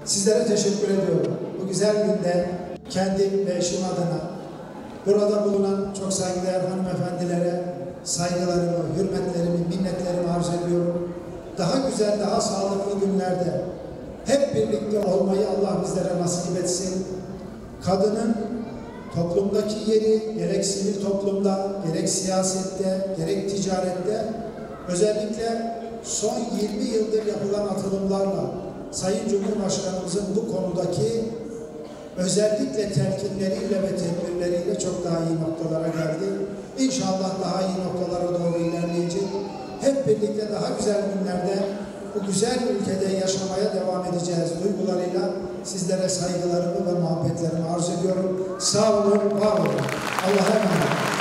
Sizlere teşekkür ediyorum. Bu güzel günde kendim ve eşim adına burada bulunan çok saygıdeğer hanımefendilere saygılarımı, hürmetlerimi, minnetlerimi arz ediyorum. Daha güzel, daha sağlıklı günlerde hep birlikte olmayı Allah bizlere nasip etsin. Kadının toplumdaki yeri gerek sivil toplumda, gerek siyasette, gerek ticarette özellikle son 20 yıldır yapılan atılımlarla Sayın Cumhurbaşkanımızın bu konudaki özellikle telkinleriyle ve tedbirleriyle çok daha iyi noktalara geldi. İnşallah daha iyi noktalara doğru ilerleyecek. Hep birlikte daha güzel günlerde bu güzel ülkede yaşamaya devam edeceğiz duygularıyla sizlere saygılarımı ve muhabbetlerimi arz ediyorum. Sağ olun, var olun. Allah'a emanet.